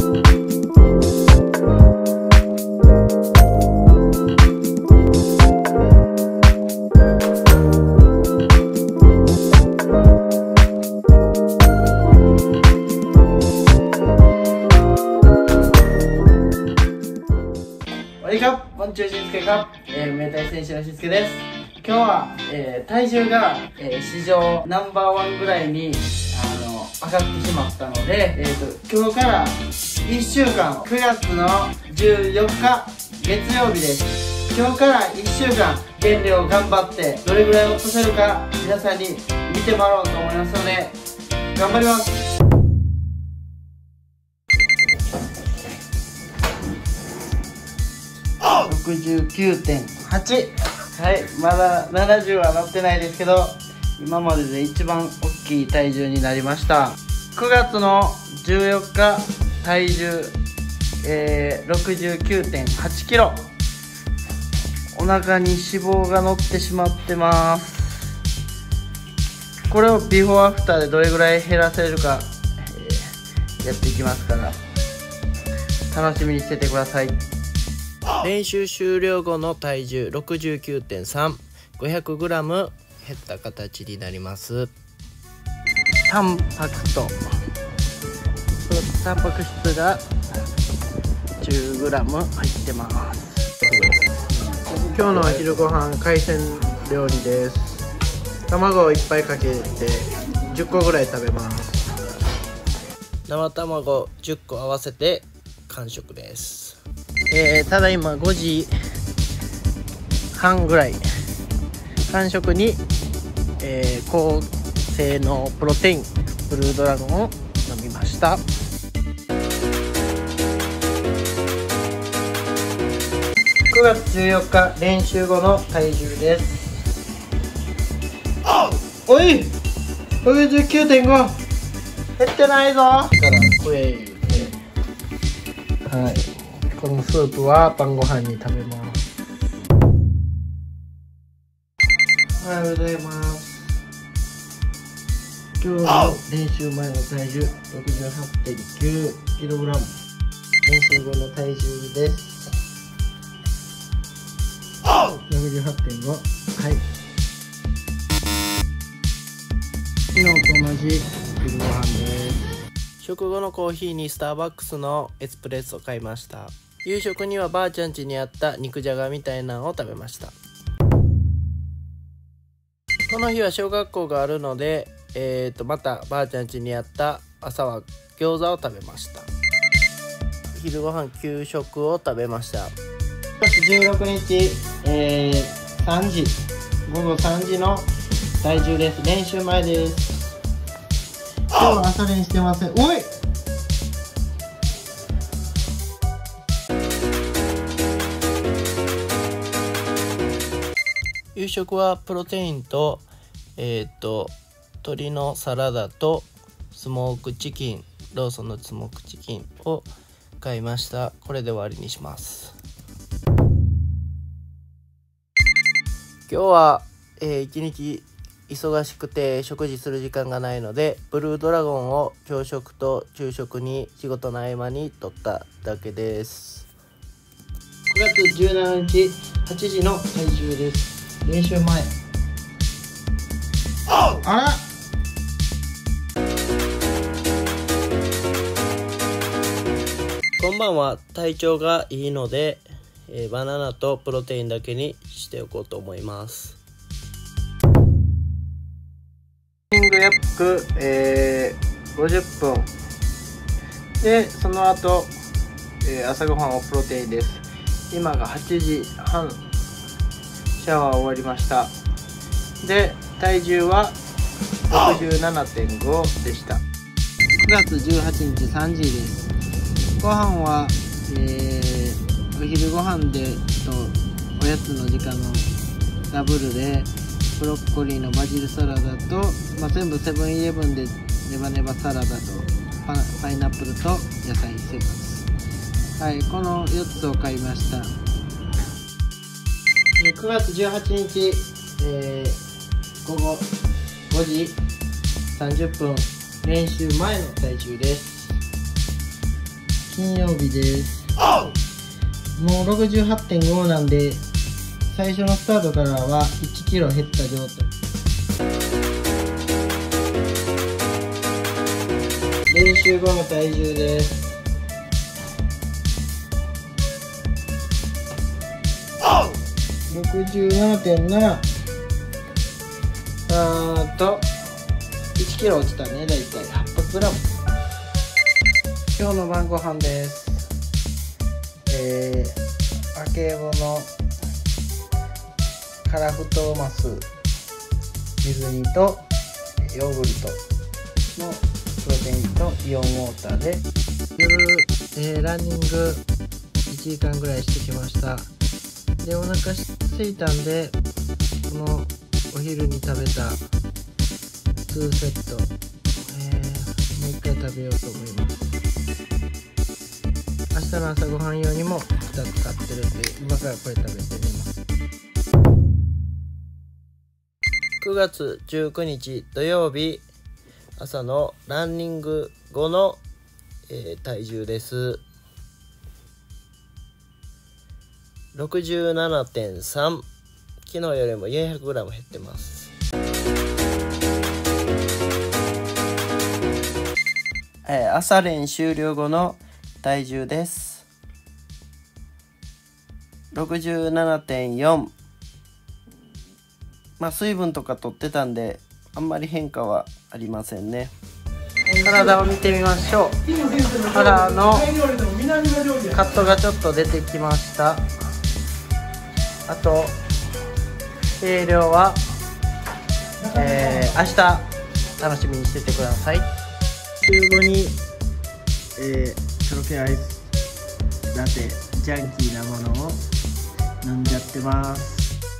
こんにちは、しんすけか、名体選手のしんすけです。今日は、体重が、史上ナンバーワンぐらいに上がってしまったので、今日から1週間、9月の14日月曜日です。今日から1週間減量頑張ってどれぐらい落とせるか皆さんに見てもらおうと思いますので頑張ります。69.8。 はい、まだ70は乗ってないですけど今までで一番大きい体重になりました。9月の14日体重、69.8 キロ。お腹に脂肪が乗ってしまってます。これをビフォーアフターでどれぐらい減らせるか、やっていきますから楽しみにしててください。 練習終了後の体重 69.3、 500g 減った形になります。 タンパク質が 10g 入ってます。 今日のお昼ご飯海鮮料理です。卵をいっぱいかけて10個ぐらい食べます。 生卵10個合わせて完食です。 ただいま5時半ぐらい、完食に、高性能プロテインブルードラゴンを飲みました。9月14日練習後の体重です。おい 69.5 減ってないぞから食え言うて、はい、このスープは晩ご飯に食べます。おはようございます。今日の練習前の体重 68.9kg、 練習後の体重です。 68.5。 はい、昨日と同じ昼ご飯です。 食後のコーヒーにスターバックスのエスプレッソを買いました。夕食にはばあちゃん家にあった肉じゃがみたいなのを食べました。この日は小学校があるので、またばあちゃん家にあった朝は餃子を食べました。昼ご飯給食を食べました。 9月16日、午後3時の体重です。練習前です。今日は朝練してません。おい夕食はプロテインと鶏のサラダとスモークチキン、ローソンのスモークチキンを買いました。これで終わりにします。今日は、一日忙しくて食事する時間がないのでブルードラゴンを朝食と昼食に仕事の合間に取っただけです。 9月17日8時の体重です。練習前。あらこんばんは。体調がいいので、バナナとプロテインだけにしておこうと思います。 約、50分で、その後、朝ごはんをプロテインです。今が8時半、シャワー終わりました。で、体重は 67.5 でした。9月18日3時です。ご飯は、お昼ご飯でとおやつの時間のダブルでブロッコリーのバジルサラダと、全部セブンイレブンでネバネバサラダとパイナップルと野菜セブンです。はい、この4つを買いました。9月18日、午後5時30分練習前の体重です。 金曜日です。もう 68.5 なんで、最初のスタートからは1キロ減った状態。練習後の体重です。67.7。1キロ落ちたね、だいたい 800g。今日の晩ご飯です。あけぼのカラフトマス水煮とヨーグルトのプロテインとイオンウォーターで夜、ランニング1時間ぐらいしてきました。でお腹すいたんで、このお昼に食べた2セット、もう一回食べようと思います。明日の朝ごはん用にも2つ買ってるんで、今からこれ食べてみます。 9月19日土曜日朝のランニング後の、体重です。 67.3。 昨日よりも 400g 減ってます。朝練終了後の体重です。 67.4。 水分とか取ってたんであんまり変化はありませんね。 体を見てみましょう。腹のカットがちょっと出てきました。あと計量は、明日楽しみにしててください。週後に、とろけアイスラテジャンキーなものを飲んじゃってます。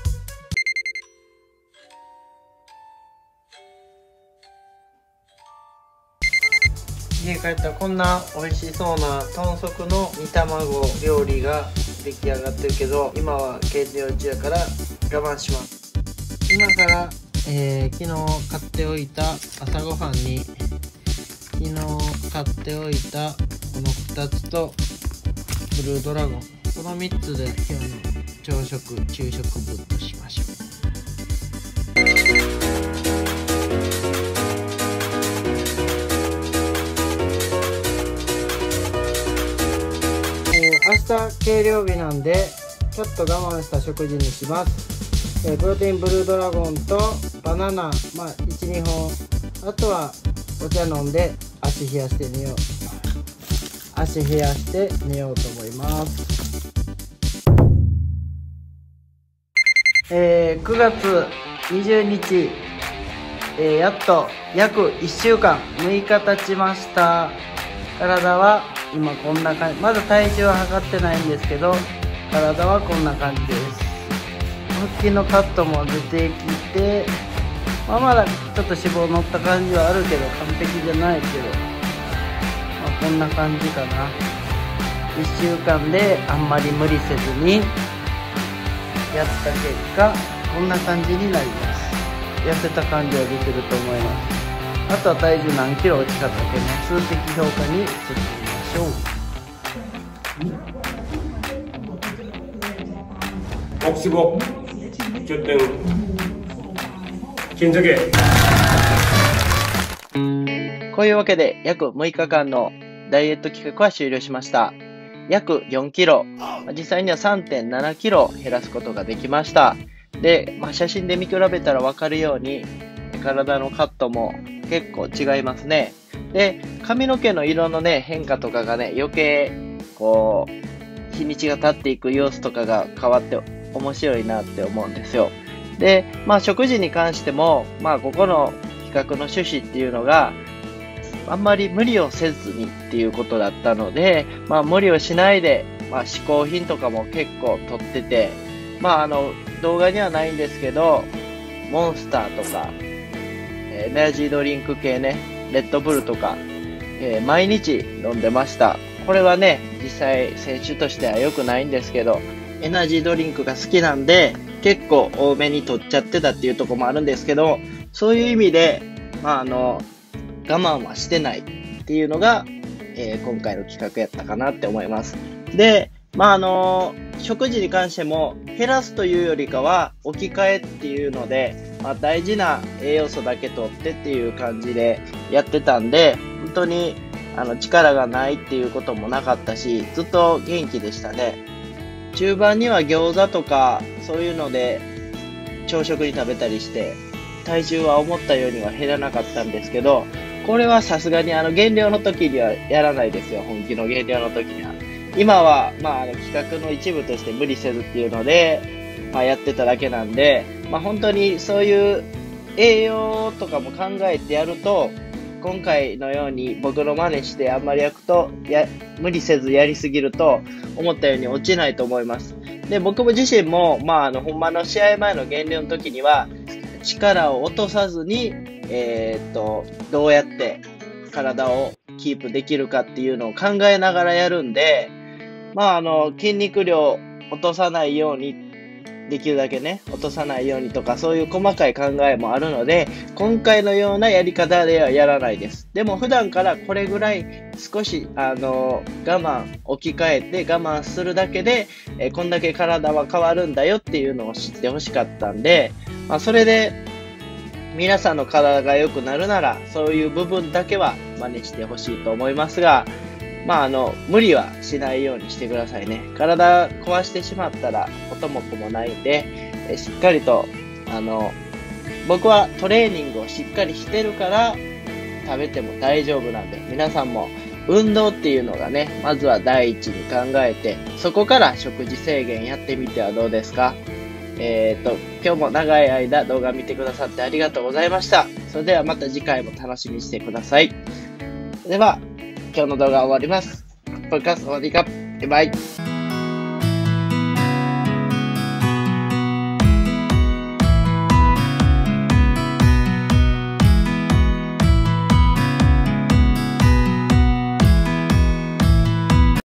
家帰ったらこんな美味しそうな豚足の煮卵料理が出来上がってるけど、今は減量中やから我慢します。今から、昨日買っておいた朝ごはんに昨日買っておいたこの2つとブルードラゴン、この3つで今日の朝食昼食分としましょう。明日計量日なんでちょっと我慢した食事にします。プロテインブルードラゴンとバナナ、1、2本、あとはお茶飲んで足冷やして寝ようと思います。9月20日、やっと約1週間6日経ちました。体は今こんな感じ。まだ体重は測ってないんですけど、体はこんな感じです。腹筋のカットも出てきて、まだちょっと脂肪乗った感じはあるけど完璧じゃないけど、こんな感じかな。1週間であんまり無理せずにやった結果こんな感じになります。痩せた感じは出てると思います。あとは体重何キロ落ちたかだけの数的評価に移ってみましょう。 65 10등 김석애。 こういうわけで約6日間のダイエット企画は終了しました。約4キロ、実際には 3.7 キロ減らすことができました。で、写真で見比べたら分かるように体のカットも結構違いますね。で、髪の毛の色のね変化とかがね余計こう日にちが経っていく様子とかが変わって面白いなって思うんですよ。で、食事に関してもここの企画の趣旨っていうのがあんまり無理をせずにっていうことだったので、無理をしないで、嗜好品とかも結構撮ってて、動画にはないんですけど、モンスターとか、エナジードリンク系ね、レッドブルとか、毎日飲んでました。これはね、実際選手としては良くないんですけど、エナジードリンクが好きなんで、結構多めに取っちゃってたっていうところもあるんですけど、そういう意味で、我慢はしてないっていうのが、 今回の企画やったかなって思います。で、食事に関しても減らすというよりかは置き換えっていうので、大事な栄養素だけ取ってっていう感じでやってたんで、本当に力がないっていうこともなかったし、ずっと元気でしたね。中盤には餃子とかそういうので朝食に食べたりして、体重は思ったようには減らなかったんですけど、これはさすがに減量の時にはやらないですよ。本気の減量の時には。今は、企画の一部として無理せずっていうので、やってただけなんで、本当にそういう栄養とかも考えてやると、今回のように僕の真似してあんまり無理せずやりすぎると、思ったように落ちないと思います。で、僕も自身も、ほんまの試合前の減量の時には、力を落とさずに、どうやって体をキープできるかっていうのを考えながらやるんで、筋肉量落とさないように、できるだけね、落とさないようにとか、そういう細かい考えもあるので、今回のようなやり方ではやらないです。でも普段からこれぐらい少し、我慢、置き換えて我慢するだけで、こんだけ体は変わるんだよっていうのを知ってほしかったんで、それで、皆さんの体が良くなるなら、そういう部分だけは真似してほしいと思いますが、無理はしないようにしてくださいね。体壊してしまったら元も子もないんで、しっかりと、僕はトレーニングをしっかりしてるから食べても大丈夫なんで、皆さんも運動っていうのがね、まずは第一に考えて、そこから食事制限やってみてはどうですか？今日も長い間動画見てくださってありがとうございました。それではまた次回も楽しみにしてください。では、今日の動画は終わります。ポッドキャスト終わりか。バイバイ。